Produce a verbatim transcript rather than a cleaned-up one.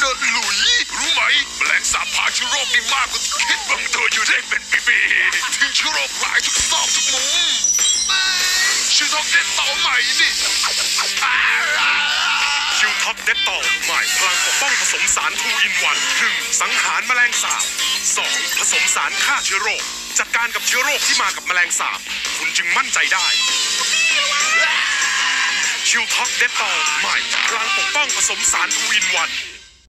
จะหลุยรู้ไหมแมลงสาบพาเชื้อโรคได้มากกว่าที่คิดบางตัวอยู่ได้เป็นปีๆทิ้งเชื้อโรคหลายทุกซอกทุกมุมชื่อท็อกเด็ดต่อใหม่นี่ชิวท็อกเด็ดต่อใหม่พลังปกป้องผสมสารทูอินวันหนึ่งสังหารแมลงสาบสองผสมสารฆ่าเชื้อโรคจัดการกับเชื้อโรคที่มากับแมลงสาบคุณจึงมั่นใจได้ชิวท็อกเด็ดต่อใหม่พลังปกป้องผสมสารทูอินวัน